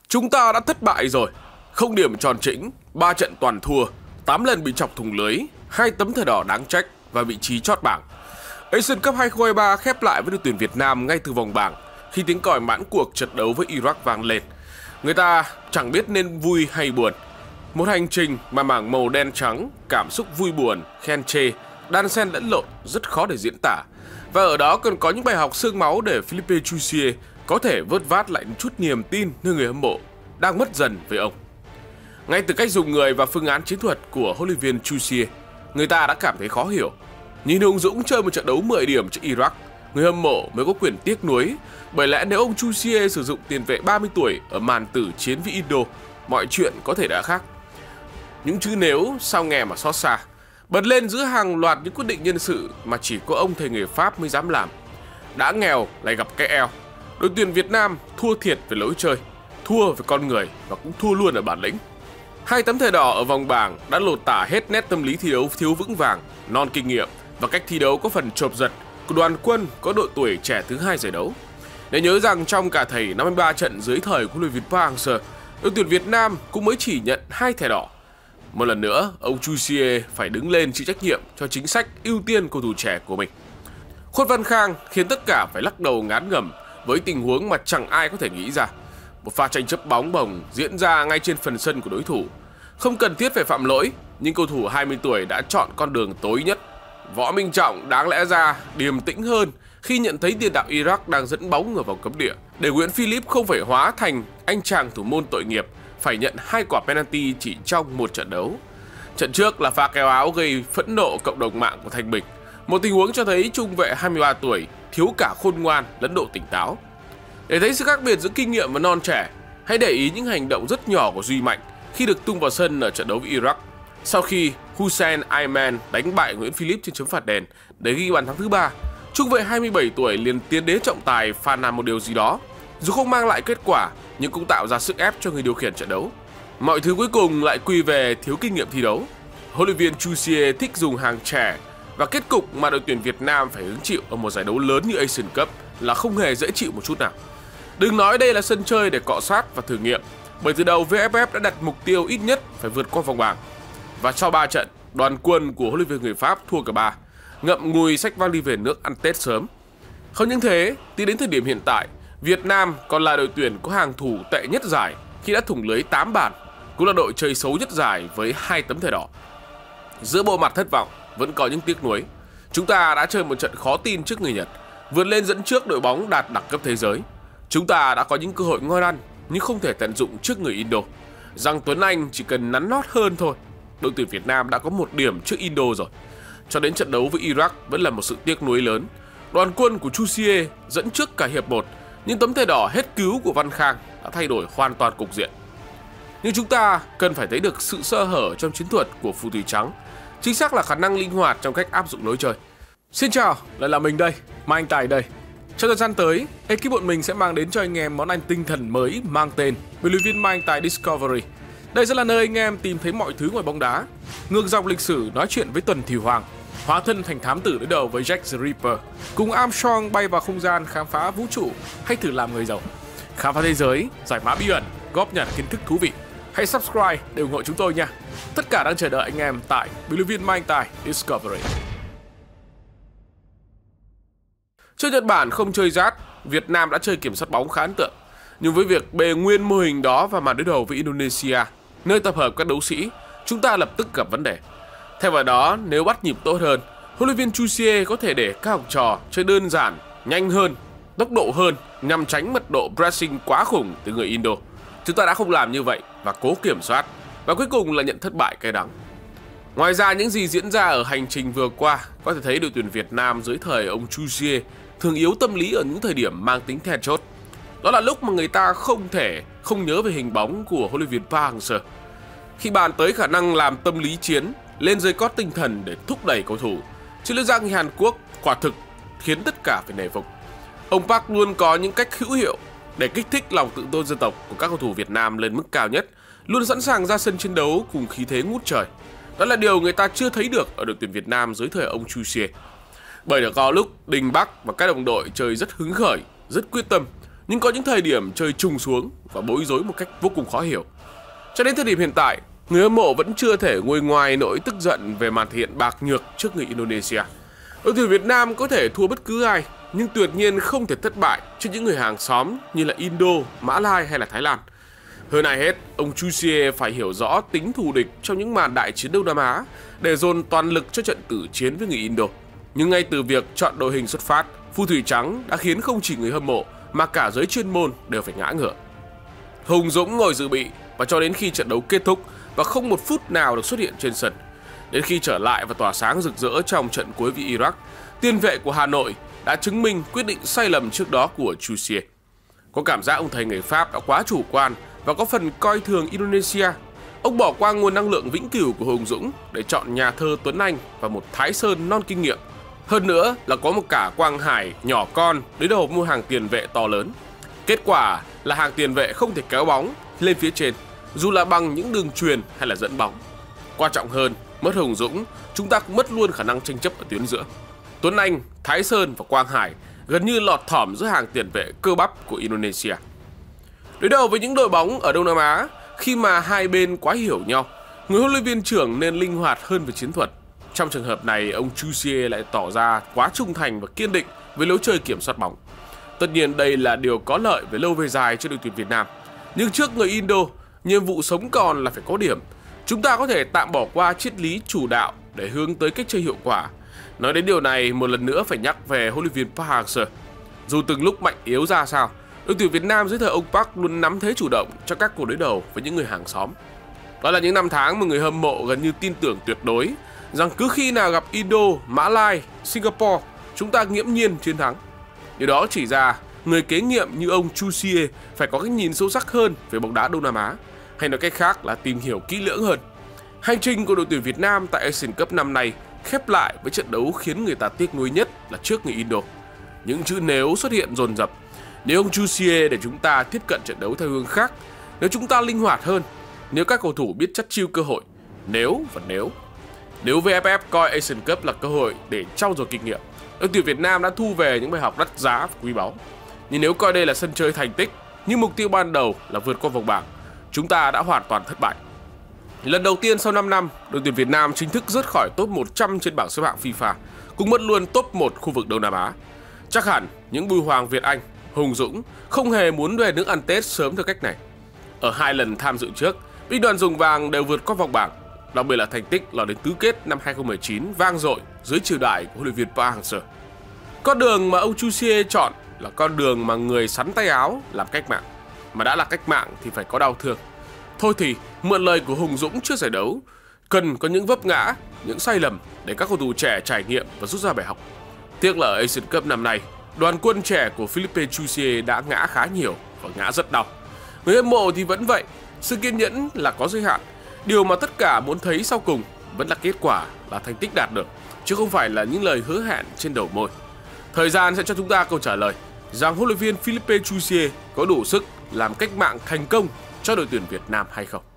Chúng ta đã thất bại rồi. Không điểm tròn chỉnh, 3 trận toàn thua, 8 lần bị chọc thủng lưới, 2 tấm thẻ đỏ đáng trách và vị trí chót bảng. Asian Cup 2023 khép lại với đội tuyển Việt Nam ngay từ vòng bảng khi tiếng còi mãn cuộc trận đấu với Iraq vang lên. Người ta chẳng biết nên vui hay buồn. Một hành trình mà mảng màu đen trắng, cảm xúc vui buồn, khen chê, đan xen lẫn lộn rất khó để diễn tả. Và ở đó còn có những bài học xương máu để Philippe Chuzier có thể vớt vát lại chút niềm tin nơi người hâm mộ đang mất dần với ông. Ngay từ cách dùng người và phương án chiến thuật của huấn luyện viên Chuzier, người ta đã cảm thấy khó hiểu. Nhìn Hùng Dũng chơi một trận đấu 10 điểm trước Iraq, người hâm mộ mới có quyền tiếc nuối, bởi lẽ nếu ông Chuzier sử dụng tiền vệ 30 tuổi ở màn tử chiến với Indo, mọi chuyện có thể đã khác. Những chữ nếu sao nghe mà xót xa, bật lên giữa hàng loạt những quyết định nhân sự mà chỉ có ông thầy người Pháp mới dám làm. Đã nghèo lại gặp cái eo, đội tuyển Việt Nam thua thiệt về lối chơi, thua về con người và cũng thua luôn ở bản lĩnh. 2 tấm thẻ đỏ ở vòng bảng đã lột tả hết nét tâm lý thi đấu thiếu vững vàng, non kinh nghiệm và cách thi đấu có phần chộp giật của đoàn quân có độ tuổi trẻ thứ 2 giải đấu. Để nhớ rằng trong cả thảy 53 trận dưới thời của huấn luyện viên Park Hang-seo, đội tuyển Việt Nam cũng mới chỉ nhận 2 thẻ đỏ. Một lần nữa, ông Chuzier phải đứng lên chịu trách nhiệm cho chính sách ưu tiên cầu thủ trẻ của mình. Khuất Văn Khang khiến tất cả phải lắc đầu ngán ngẩm với tình huống mà chẳng ai có thể nghĩ ra. Một pha tranh chấp bóng bổng diễn ra ngay trên phần sân của đối thủ. Không cần thiết phải phạm lỗi, nhưng cầu thủ 20 tuổi đã chọn con đường tối nhất. Võ Minh Trọng đáng lẽ ra điềm tĩnh hơn khi nhận thấy tiền đạo Iraq đang dẫn bóng ở vòng cấm địa, để Nguyễn Philip không phải hóa thành anh chàng thủ môn tội nghiệp phải nhận 2 quả penalty chỉ trong một trận đấu. Trận trước là pha kéo áo gây phẫn nộ cộng đồng mạng của Thanh Bình. Một tình huống cho thấy trung vệ 23 tuổi thiếu cả khôn ngoan lẫn độ tỉnh táo. Để thấy sự khác biệt giữa kinh nghiệm và non trẻ, hãy để ý những hành động rất nhỏ của Duy Mạnh khi được tung vào sân ở trận đấu với Iraq. Sau khi Hussein Ayman đánh bại Nguyễn Philip trên chấm phạt đền để ghi bàn thắng thứ 3, trung vệ 27 tuổi liền tiến đến trọng tài phàn nàn một điều gì đó. Dù không mang lại kết quả, nhưng cũng tạo ra sức ép cho người điều khiển trận đấu. Mọi thứ cuối cùng lại quy về thiếu kinh nghiệm thi đấu. Huấn luyện viên Chuzier thích dùng hàng trẻ và kết cục mà đội tuyển Việt Nam phải hứng chịu ở một giải đấu lớn như Asian Cup là không hề dễ chịu một chút nào. Đừng nói đây là sân chơi để cọ sát và thử nghiệm, bởi từ đầu VFF đã đặt mục tiêu ít nhất phải vượt qua vòng bảng. Và sau 3 trận, đoàn quân của huấn luyện viên người Pháp thua cả 3, ngậm ngùi xách vali đi về nước ăn Tết sớm. Không những thế, tính đến thời điểm hiện tại, Việt Nam còn là đội tuyển có hàng thủ tệ nhất giải khi đã thủng lưới 8 bàn, cũng là đội chơi xấu nhất giải với 2 tấm thẻ đỏ. Giữa bộ mặt thất vọng, vẫn có những tiếc nuối. Chúng ta đã chơi một trận khó tin trước người Nhật, vượt lên dẫn trước đội bóng đạt đẳng cấp thế giới. Chúng ta đã có những cơ hội ngon ăn nhưng không thể tận dụng trước người Indo. Rằng Tuấn Anh chỉ cần nắn nót hơn thôi. Đội tuyển Việt Nam đã có 1 điểm trước Indo rồi. Cho đến trận đấu với Iraq vẫn là một sự tiếc nuối lớn. Đoàn quân của Chuzier dẫn trước cả hiệp 1, nhưng tấm thẻ đỏ hết cứu của Văn Khang đã thay đổi hoàn toàn cục diện. Nhưng chúng ta cần phải thấy được sự sơ hở trong chiến thuật của phù thủy trắng, chính xác là khả năng linh hoạt trong cách áp dụng lối chơi. Xin chào, lại là mình đây, Mai Anh Tài đây. Trong thời gian tới, ekip bọn mình sẽ mang đến cho anh em món ăn tinh thần mới mang tên huấn luyện viên Mai Anh Tài Discovery. Đây sẽ là nơi anh em tìm thấy mọi thứ ngoài bóng đá, ngược dòng lịch sử nói chuyện với Tuần Thủy Hoàng, hóa thân thành thám tử đối đầu với Jack the Ripper, cùng Armstrong bay vào không gian khám phá vũ trụ hay thử làm người giàu, khám phá thế giới, giải mã bí ẩn, góp nhặt kiến thức thú vị. Hãy subscribe để ủng hộ chúng tôi nha. Tất cả đang chờ đợi anh em tại huấn luyện viên Mai Anh Tài Discovery. Chơi Nhật Bản không chơi rát, Việt Nam đã chơi kiểm soát bóng khá ấn tượng. Nhưng với việc bề nguyên mô hình đó và màn đối đầu với Indonesia, nơi tập hợp các đấu sĩ, chúng ta lập tức gặp vấn đề. Thay vào đó, nếu bắt nhịp tốt hơn, huấn luyện viên Chuzier có thể để các học trò chơi đơn giản, nhanh hơn, tốc độ hơn nhằm tránh mật độ pressing quá khủng từ người Indo. Chúng ta đã không làm như vậy và cố kiểm soát, và cuối cùng là nhận thất bại cay đắng. Ngoài ra, những gì diễn ra ở hành trình vừa qua có thể thấy đội tuyển Việt Nam dưới thời ông Chuzier thường yếu tâm lý ở những thời điểm mang tính then chốt. Đó là lúc mà người ta không thể không nhớ về hình bóng của huấn luyện viên Park Hang-seo. Khi bàn tới khả năng làm tâm lý chiến, lên dây cót tinh thần để thúc đẩy cầu thủ, chiến lược gia người Hàn Quốc quả thực khiến tất cả phải nể phục. Ông Park luôn có những cách hữu hiệu để kích thích lòng tự tôn dân tộc của các cầu thủ Việt Nam lên mức cao nhất, luôn sẵn sàng ra sân chiến đấu cùng khí thế ngút trời. Đó là điều người ta chưa thấy được ở đội tuyển Việt Nam dưới thời ông Chuzier. Bởi đã có lúc Đình Bắc và các đồng đội chơi rất hứng khởi, rất quyết tâm, nhưng có những thời điểm chơi trùng xuống và bối rối một cách vô cùng khó hiểu. Cho đến thời điểm hiện tại, người hâm mộ vẫn chưa thể nguôi ngoai nỗi tức giận về màn thể hiện bạc nhược trước người Indonesia. Đội tuyển Việt Nam có thể thua bất cứ ai, nhưng tuyệt nhiên không thể thất bại trước những người hàng xóm như là Indo, Mã Lai hay là Thái Lan. Hơn ai hết, ông Chu Xie phải hiểu rõ tính thù địch trong những màn đại chiến Đông Nam Á để dồn toàn lực cho trận tử chiến với người Indo. Nhưng ngay từ việc chọn đội hình xuất phát, phù thủy trắng đã khiến không chỉ người hâm mộ mà cả giới chuyên môn đều phải ngã ngửa. Hùng Dũng ngồi dự bị và cho đến khi trận đấu kết thúc và không một phút nào được xuất hiện trên sân. Đến khi trở lại và tỏa sáng rực rỡ trong trận cuối với Iraq, tiền vệ của Hà Nội đã chứng minh quyết định sai lầm trước đó của Chu Xie. Có cảm giác ông thầy người Pháp đã quá chủ quan và có phần coi thường Indonesia. Ông bỏ qua nguồn năng lượng vĩnh cửu của Hùng Dũng để chọn nhà thơ Tuấn Anh và một Thái Sơn non kinh nghiệm. Hơn nữa là có một cả Quang Hải nhỏ con đối đầu mua hàng tiền vệ to lớn. Kết quả là hàng tiền vệ không thể kéo bóng lên phía trên, dù là bằng những đường truyền hay là dẫn bóng. Quan trọng hơn, mất Hùng Dũng, chúng ta cũng mất luôn khả năng tranh chấp ở tuyến giữa. Tuấn Anh, Thái Sơn và Quang Hải gần như lọt thỏm giữa hàng tiền vệ cơ bắp của Indonesia. Đối đầu với những đội bóng ở Đông Nam Á, khi mà hai bên quá hiểu nhau, người huấn luyện viên trưởng nên linh hoạt hơn về chiến thuật. Trong trường hợp này, ông Chu Xie lại tỏ ra quá trung thành và kiên định với lối chơi kiểm soát bóng. Tất nhiên đây là điều có lợi về lâu về dài cho đội tuyển Việt Nam. Nhưng trước người Indo, nhiệm vụ sống còn là phải có điểm. Chúng ta có thể tạm bỏ qua triết lý chủ đạo để hướng tới cách chơi hiệu quả. Nói đến điều này, một lần nữa phải nhắc về huấn luyện viên Park Hang-seo. Dù từng lúc mạnh yếu ra sao, đội tuyển Việt Nam dưới thời ông Park luôn nắm thế chủ động trong các cuộc đối đầu với những người hàng xóm. Đó là những năm tháng mà người hâm mộ gần như tin tưởng tuyệt đối rằng cứ khi nào gặp Indo, Mã Lai, Singapore, chúng ta nghiễm nhiên chiến thắng. Điều đó chỉ ra người kế nhiệm như ông Chu Xie phải có cái nhìn sâu sắc hơn về bóng đá Đông Nam Á, hay nói cách khác là tìm hiểu kỹ lưỡng hơn. Hành trình của đội tuyển Việt Nam tại Asian Cup năm nay khép lại với trận đấu khiến người ta tiếc nuối nhất là trước người Indo. Những chữ nếu xuất hiện dồn dập. Nếu ông Chu Xie để chúng ta tiếp cận trận đấu theo hướng khác, nếu chúng ta linh hoạt hơn, nếu các cầu thủ biết chắt chiu cơ hội, nếu và nếu. Nếu VFF coi Asian Cup là cơ hội để trau dồi kinh nghiệm, đội tuyển Việt Nam đã thu về những bài học đắt giá và quý báu. Nhưng nếu coi đây là sân chơi thành tích, nhưng mục tiêu ban đầu là vượt qua vòng bảng, chúng ta đã hoàn toàn thất bại. Lần đầu tiên sau 5 năm, đội tuyển Việt Nam chính thức rớt khỏi top 100 trên bảng xếp hạng FIFA, cũng mất luôn top 1 khu vực Đông Nam Á. Chắc hẳn những Bùi Hoàng Việt Anh, Hùng Dũng không hề muốn về nước ăn Tết sớm theo cách này. Ở 2 lần tham dự trước, binh đoàn rồng vàng đều vượt qua vòng bảng, đặc biệt là thành tích lọt đến tứ kết năm 2019 vang dội dưới triều đại của huấn luyện viên Park Hang-seo. Con đường mà ông Chu Xie chọn là con đường mà người sắn tay áo làm cách mạng, mà đã là cách mạng thì phải có đau thương. Thôi thì mượn lời của Hùng Dũng trước giải đấu, cần có những vấp ngã, những sai lầm để các cầu thủ trẻ trải nghiệm và rút ra bài học. Tiếc là ở Asian Cup năm nay, đoàn quân trẻ của Philippe Chu Xie đã ngã khá nhiều và ngã rất đau. Người hâm mộ thì vẫn vậy, sự kiên nhẫn là có giới hạn. Điều mà tất cả muốn thấy sau cùng vẫn là kết quả, là thành tích đạt được, chứ không phải là những lời hứa hẹn trên đầu môi. Thời gian sẽ cho chúng ta câu trả lời rằng huấn luyện viên Philippe Chu Xie có đủ sức làm cách mạng thành công cho đội tuyển Việt Nam hay không.